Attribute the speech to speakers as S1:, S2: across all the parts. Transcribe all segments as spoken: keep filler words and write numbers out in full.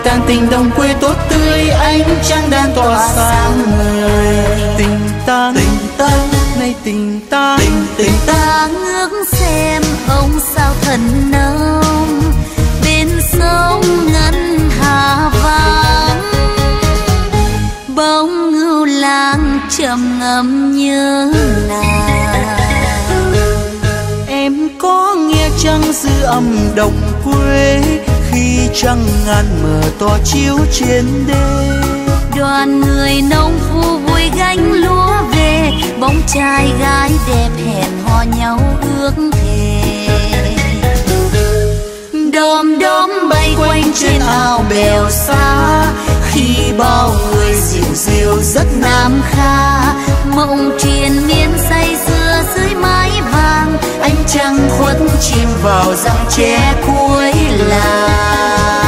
S1: tang tình đồng quê tốt tươi, ánh trăng đan tỏa sáng người. Tình tang tình tang này tình tang tình tình
S2: ta ngước xem ông sao thần nông bên sông ngân hà vắng, bóng ngưu lang trầm ngâm nhớ nàng.
S1: Em có nghe trăng dư âm đồng quê, khi trăng ngàn mờ to chiếu trên đê.
S2: Đoàn người nông phu vui gánh lúa về, bóng trai gái đẹp hẹn hò nhau ước thề. Đom đóm bay quanh trên ao bèo xa, khi bao người dịu dịu rất nam kha. Mộng triền miên say sưa dưới mái vàng, ánh trăng khuất chìm vào rặng tre cuối làng.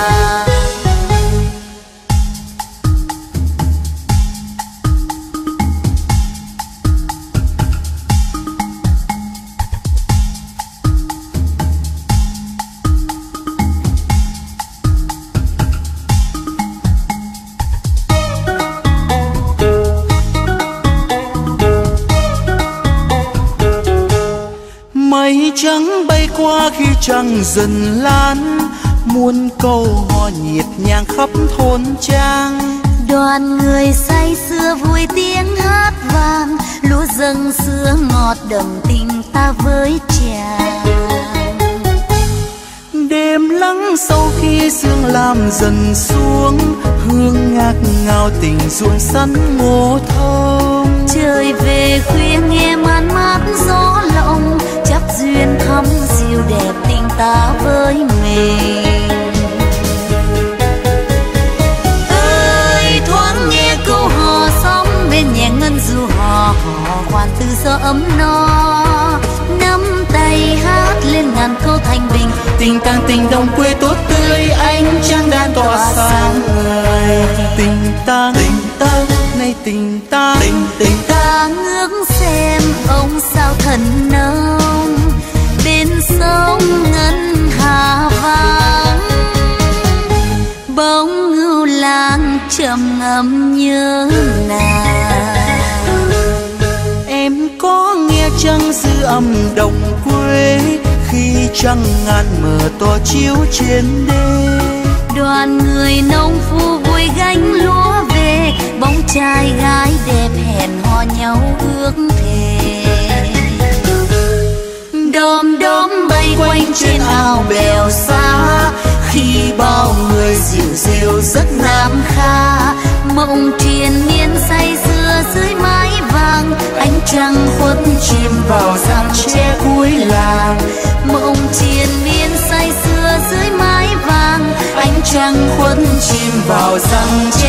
S1: Mây trắng bay qua khi trăng dần lan, muôn câu hò nhiệt nhàng khắp thôn trang.
S2: Đoàn người say sưa vui tiếng hát vang, lúa dâng sữa ngọt đậm tình ta với chàng.
S1: Đêm lắng sâu khi sương lam dần xuống, hương ngát ngào tình ruộng sắn ngô thông.
S2: Trời về khuya nghe man mát gió lộng, chấp duyên thắm dịu đẹp tình ta với mình. Ơi thoáng nghe câu hò sóng bên nhẹ ngân du hò hò khoan từ gió ấm no, nắm tay hát lên ngàn câu thanh bình.
S1: Tình tang tình đồng quê tốt tươi, ánh trăng đan tỏa sáng người. Tình tang tình tang này tình tang tình tình
S2: ta ngước xem ông sao thần nông bên sông ngân hà vắng, bóng ngưu lang trầm ngâm nhớ nàng.
S1: Em có nghe trăng dư âm đồng quê, khi trăng ngàn mờ to chiếu trên đê.
S2: Đoàn người nông phu vui gánh lúa về, bóng trai gái đẹp hẹn hò nhau ước thề. Đom đóm bay quanh trên ao bèo xa, khi bao người dịu dịu rất nam kha. Mộng triền miên say sưa dưới mái vàng, ánh trăng khuất chìm vào rặng tre cuối làng. Mộng triền miên say sưa dưới mái vàng, ánh trăng khuất chìm vào rặng tre.